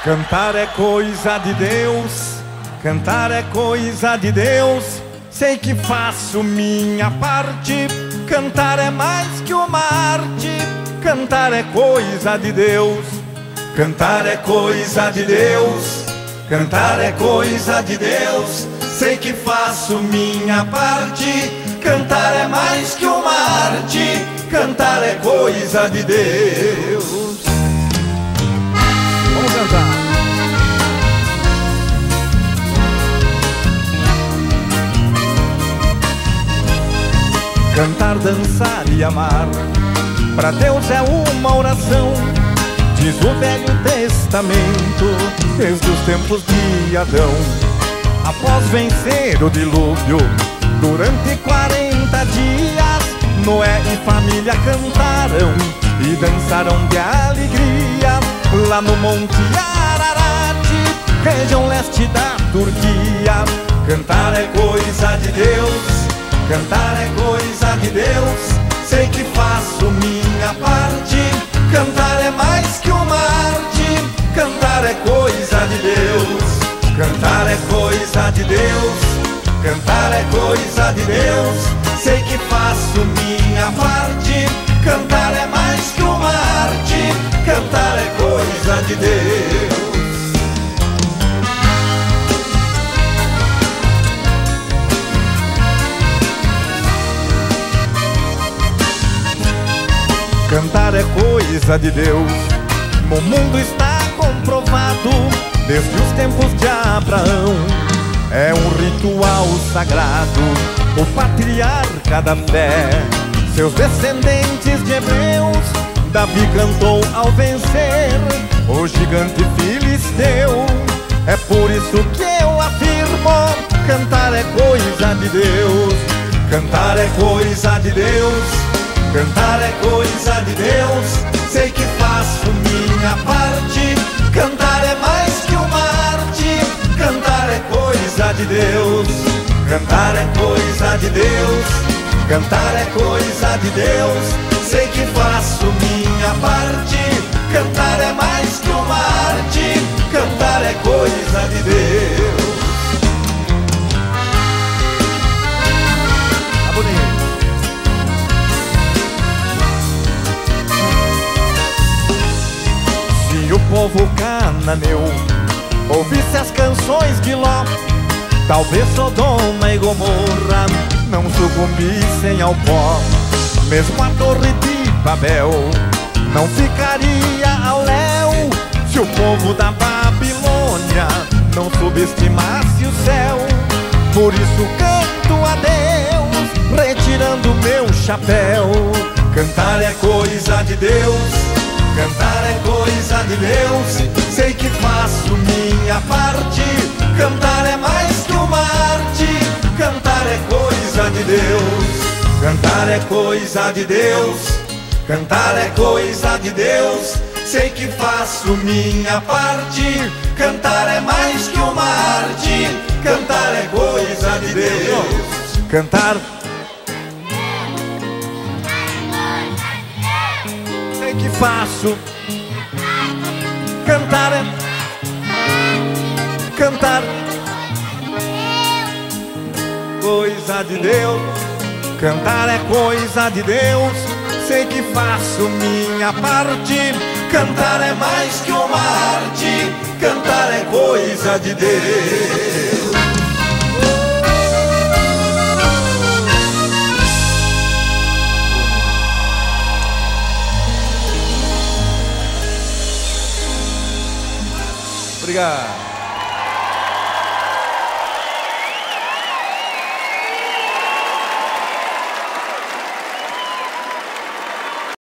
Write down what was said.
Cantar é coisa de Deus, cantar é coisa de Deus. Sei que faço minha parte, cantar é mais que uma arte. Cantar é coisa de Deus, cantar é coisa de Deus, cantar é coisa de Deus. Sei que faço minha parte, cantar é mais que uma arte. Cantar é coisa de Deus. Vamos cantar. Cantar, dançar e amar, pra Deus é uma oração. Diz o Velho Testamento, desde os tempos de Adão. Após vencer o dilúvio, durante 40 dias, Noé e família cantaram e dançaram de alegria lá no Monte Ararat, região leste da Turquia. Cantar é coisa de Deus, cantar é coisa de Deus. Sei que faço minha parte, cantar é mais que uma arte. Cantar é coisa de Deus, cantar é coisa de Deus, cantar é coisa de Deus. Sei que faço minha parte, cantar é mais que uma arte. Cantar é coisa de Deus. Cantar é coisa de Deus, no mundo está comprovado, desde os tempos de Abraão. É um ritual sagrado, o patriarca da fé. Seus descendentes de hebreus, Davi cantou ao vencer o gigante filisteu. É por isso que eu afirmo, cantar é coisa de Deus, cantar é coisa de Deus, cantar é coisa de Deus. Sei que faço minha parte, cantar é mais que uma arte. Cantar é coisa de Deus, cantar é coisa de Deus, cantar é coisa de Deus. Sei que faço minha parte, cantar é mais que uma arte. Cantar é coisa de Deus. Tá bonito. Se o povo cananeu ouvisse as canções de Ló, talvez Sodoma e Gomorra não sucumbissem ao pó. Mesmo a torre de Babel não ficaria ao léu, se o povo da Babilônia não subestimasse o céu. Por isso canto a Deus, retirando meu chapéu. Cantar é coisa de Deus, cantar é coisa de Deus. Sei que faço minha parte, cantar é mais que uma arte. Cantar é coisa de Deus, cantar é coisa de Deus, cantar é coisa de Deus. Sei que faço minha parte, cantar é mais que uma arte. Cantar é coisa de Deus. Cantar sei que faço, cantar é cantar coisa de Deus, cantar é coisa de Deus. Sei que faço minha parte, cantar é mais que uma arte. Cantar é coisa de Deus. Obrigado.